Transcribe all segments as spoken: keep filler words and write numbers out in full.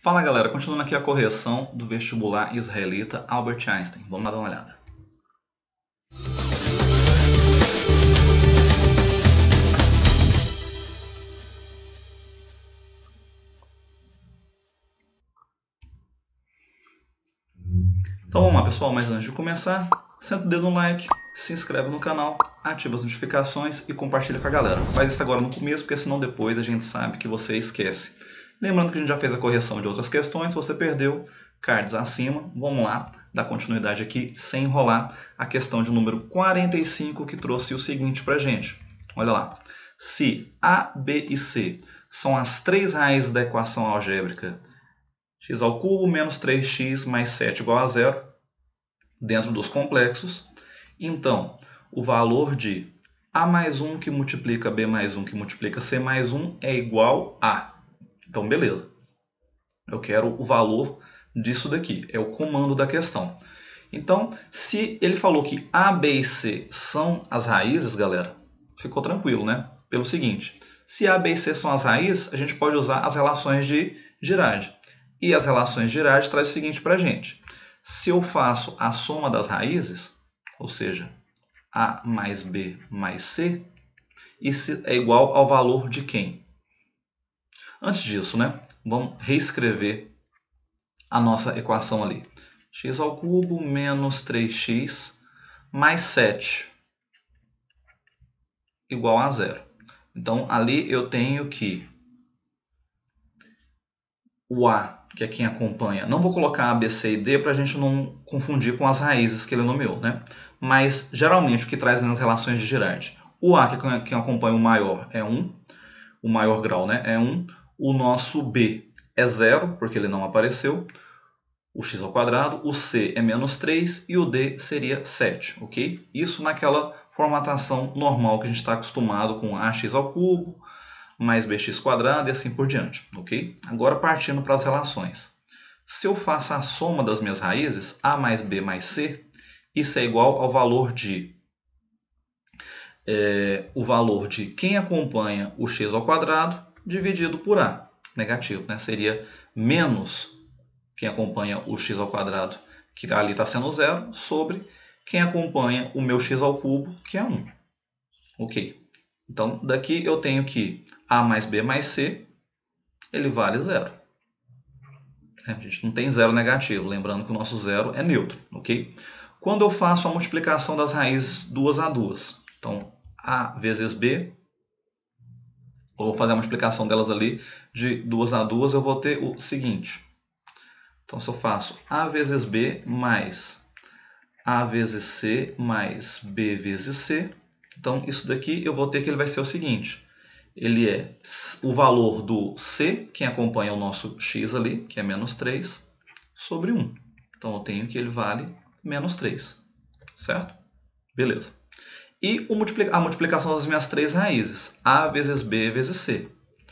Fala galera, continuando aqui a correção do vestibular israelita Albert Einstein. Vamos lá dar uma olhada. Então vamos lá pessoal, mas antes de começar, senta o dedo no like, se inscreve no canal, ativa as notificações e compartilha com a galera. Faz isso agora no começo, porque senão depois a gente sabe que você esquece. Lembrando que a gente já fez a correção de outras questões, se você perdeu, cards acima. Vamos lá, dar continuidade aqui, sem enrolar, a questão de número quarenta e cinco, que trouxe o seguinte pra gente. Olha lá, se A, B e C são as três raízes da equação algébrica x ao cubo menos três x mais sete igual a zero, dentro dos complexos, então o valor de A mais um que multiplica B mais um que multiplica C mais um é igual a... Então, beleza. Eu quero o valor disso daqui, é o comando da questão. Então, se ele falou que A, B e C são as raízes, galera, ficou tranquilo, né? Pelo seguinte, se A, B e C são as raízes, a gente pode usar as relações de Girard. E as relações de Girard traz o seguinte para a gente. Se eu faço a soma das raízes, ou seja, A mais B mais C, isso é igual ao valor de quem? Antes disso, né? Vamos reescrever a nossa equação ali. X ao cubo menos três x mais sete igual a zero. Então, ali eu tenho que o A, que é quem acompanha, não vou colocar A, B, C e D para a gente não confundir com as raízes que ele nomeou, né? Mas, geralmente, o que traz nas relações de Girard? O A, que é quem acompanha o maior, é um. O maior grau, né? É um. O nosso B é zero, porque ele não apareceu. O x ao quadrado. O C é menos três e o D seria sete, ok? Isso naquela formatação normal que a gente está acostumado com ax ao cubo, mais bx quadrado e assim por diante, ok? Agora partindo para as relações. Se eu faço a soma das minhas raízes, A mais B mais C, isso é igual ao valor de... É, o valor de quem acompanha o x ao quadrado dividido por A. Negativo, né? Seria menos quem acompanha o x ao quadrado, que ali está sendo zero, sobre quem acompanha o meu x ao cubo, que é um. Ok. Então, daqui eu tenho que A mais B mais C, ele vale zero. A gente não tem zero negativo, lembrando que o nosso zero é neutro, ok? Quando eu faço a multiplicação das raízes duas a duas, então A vezes B, eu vou fazer a multiplicação delas ali de duas a duas, eu vou ter o seguinte. Então, se eu faço A vezes B mais A vezes C mais B vezes C, então isso daqui eu vou ter que ele vai ser o seguinte. Ele é o valor do C, quem acompanha o nosso x ali, que é menos três, sobre um. Então, eu tenho que ele vale menos três, certo? Beleza. E a multiplicação das minhas três raízes, A vezes B vezes C.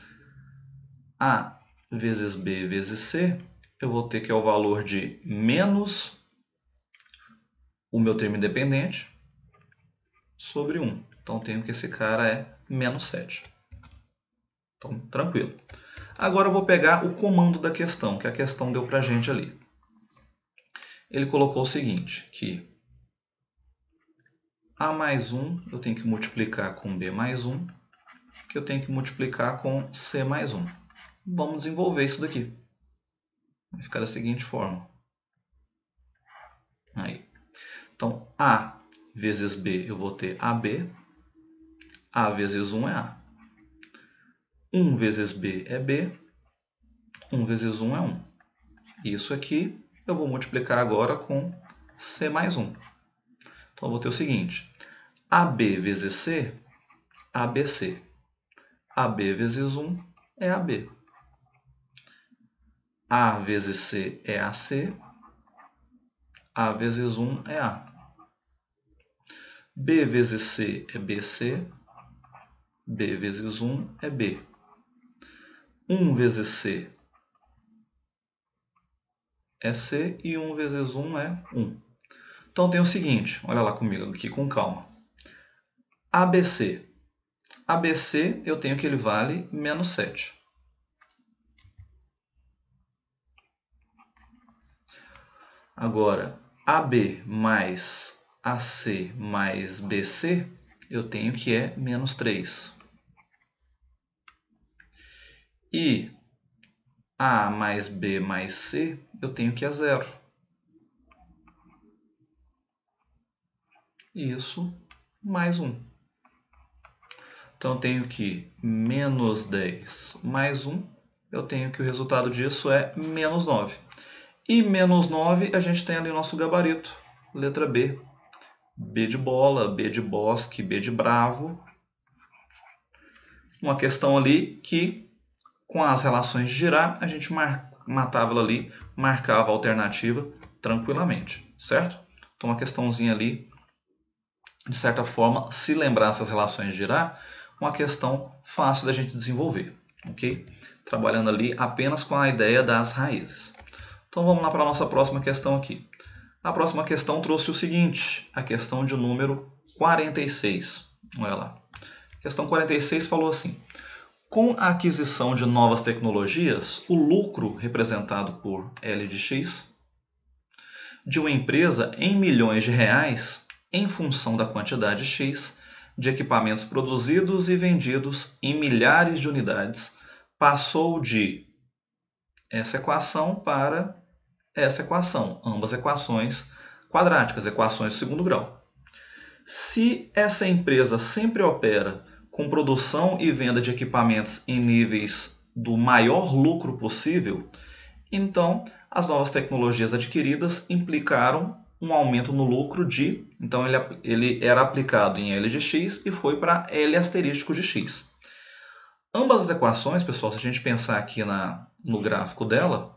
A vezes B vezes C, eu vou ter que é o valor de menos o meu termo independente sobre um. Então, eu tenho que esse cara é menos sete. Então, tranquilo. Agora eu vou pegar o comando da questão, que a questão deu para a gente ali. Ele colocou o seguinte, que A mais um eu tenho que multiplicar com B mais um, que eu tenho que multiplicar com C mais um. Vamos desenvolver isso daqui. Vai ficar da seguinte forma. Aí. Então, A vezes B eu vou ter A B. A vezes um é A. um vezes B é B. um vezes um é um. Isso aqui eu vou multiplicar agora com C mais um. Então, eu vou ter o seguinte. A B vezes C, A B C. A B vezes um é A B. A vezes C é A C. A vezes um é A. B vezes C é B C. B vezes um é B. um vezes C é C e um vezes um é um. Então tem o seguinte, olha lá comigo aqui com calma. A B C. A B C eu tenho que ele vale menos sete. Agora, A B mais A C mais B C, eu tenho que é menos três. E A mais B mais C, eu tenho que é zero. Isso mais um. Então, eu tenho que menos dez mais um, eu tenho que o resultado disso é menos nove. E menos nove, a gente tem ali o nosso gabarito, letra B. B de bola, B de bosque, B de bravo. Uma questão ali que, com as relações de girar, a gente matava ela ali, marcava a alternativa tranquilamente, certo? Então, uma questãozinha ali, de certa forma, se lembrar essas relações de girar, uma questão fácil da gente desenvolver, ok? Trabalhando ali apenas com a ideia das raízes. Então, vamos lá para a nossa próxima questão aqui. A próxima questão trouxe o seguinte, a questão de número quarenta e seis. Olha lá. A questão quarenta e seis falou assim: com a aquisição de novas tecnologias, o lucro representado por L de X de uma empresa em milhões de reais, em função da quantidade X de equipamentos produzidos e vendidos em milhares de unidades, passou de essa equação para essa equação, ambas equações quadráticas, equações de segundo grau. Se essa empresa sempre opera com produção e venda de equipamentos em níveis do maior lucro possível, então as novas tecnologias adquiridas implicaram um aumento no lucro de, então ele, ele era aplicado em L de X e foi para L asterístico de X. Ambas as equações, pessoal, se a gente pensar aqui na, no gráfico dela,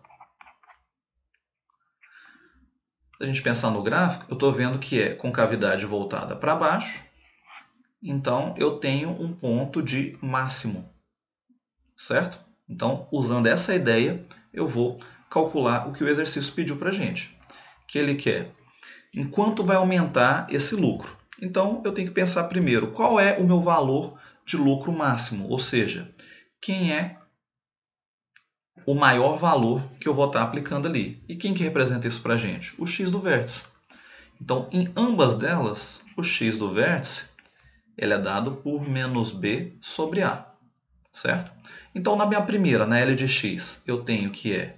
se a gente pensar no gráfico, eu estou vendo que é concavidade voltada para baixo, então eu tenho um ponto de máximo, certo? Então, usando essa ideia, eu vou calcular o que o exercício pediu para a gente, que ele quer em quanto vai aumentar esse lucro. Então, eu tenho que pensar primeiro qual é o meu valor de lucro máximo, ou seja, quem é o maior valor que eu vou estar aplicando ali. E quem que representa isso para a gente? O x do vértice. Então, em ambas delas, o x do vértice ele é dado por menos b sobre a, certo? Então, na minha primeira, na L de x, eu tenho que é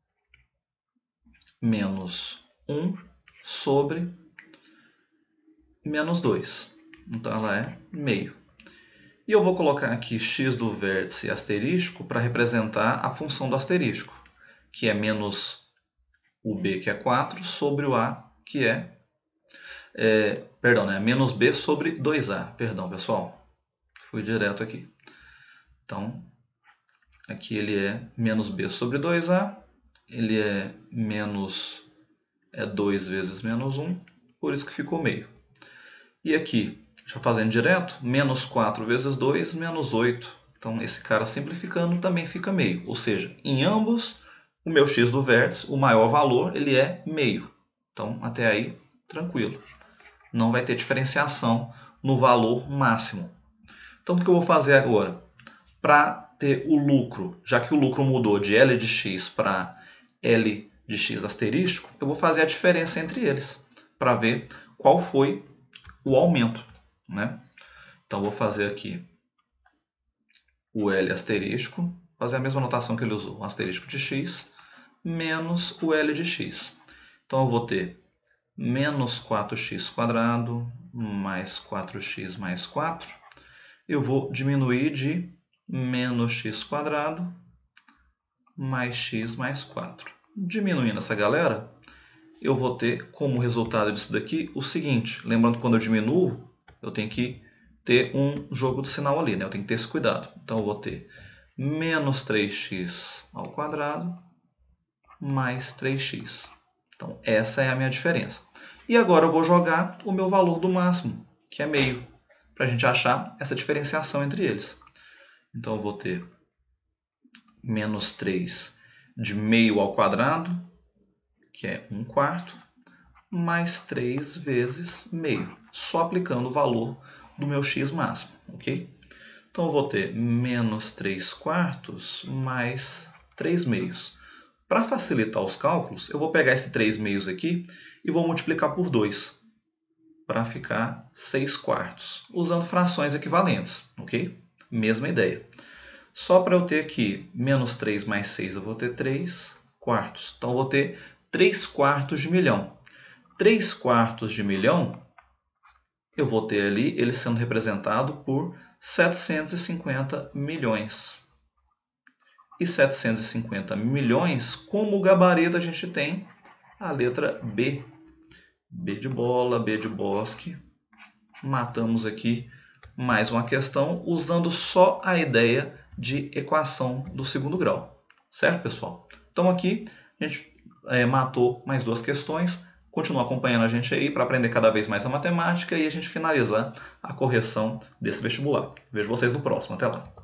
menos um sobre menos dois. Então, ela é meio. E eu vou colocar aqui x do vértice asterístico para representar a função do asterístico, que é menos o b, que é quatro, sobre o a, que é, é perdão, né? Menos b sobre dois a. Perdão, pessoal. Fui direto aqui. Então, aqui ele é menos b sobre dois a, ele é menos é dois vezes menos um, por isso que ficou meio. E aqui, já fazendo direto, menos quatro vezes dois, menos oito. Então, esse cara simplificando também fica meio. Ou seja, em ambos, o meu x do vértice, o maior valor, ele é meio. Então, até aí, tranquilo. Não vai ter diferenciação no valor máximo. Então, o que eu vou fazer agora? Para ter o lucro, já que o lucro mudou de L de x para L de x asterístico, eu vou fazer a diferença entre eles, para ver qual foi o aumento, né? Então, vou fazer aqui o L asterístico, fazer a mesma notação que ele usou, o asterístico de x, menos o L de x. Então, eu vou ter menos quatro x quadrado mais quatro x mais quatro. Eu vou diminuir de menos x quadrado mais x mais quatro. Diminuindo essa galera, eu vou ter como resultado disso daqui o seguinte. Lembrando que quando eu diminuo, eu tenho que ter um jogo de sinal ali, né? Eu tenho que ter esse cuidado. Então, eu vou ter menos três x ao quadrado mais três x. Então, essa é a minha diferença. E agora eu vou jogar o meu valor do máximo, que é meio, para a gente achar essa diferenciação entre eles. Então, eu vou ter menos três de meio ao quadrado, que é um quarto, mais três vezes meio, só aplicando o valor do meu x máximo, ok? Então, eu vou ter menos três quartos mais três meios. Para facilitar os cálculos, eu vou pegar esse três meios aqui e vou multiplicar por dois, para ficar seis quartos, usando frações equivalentes, ok? Mesma ideia. Só para eu ter aqui menos três mais seis, eu vou ter três quartos. Então, eu vou ter três quartos de milhão. três quartos de milhão, eu vou ter ali ele sendo representado por setecentos e cinquenta milhões. E setecentos e cinquenta milhões, como gabarito a gente tem a letra B. B de bola, B de bosque. Matamos aqui mais uma questão usando só a ideia de equação do segundo grau. Certo, pessoal? Então aqui a gente é, matou mais duas questões. Continua acompanhando a gente aí para aprender cada vez mais a matemática e a gente finalizar a correção desse vestibular. Vejo vocês no próximo. Até lá!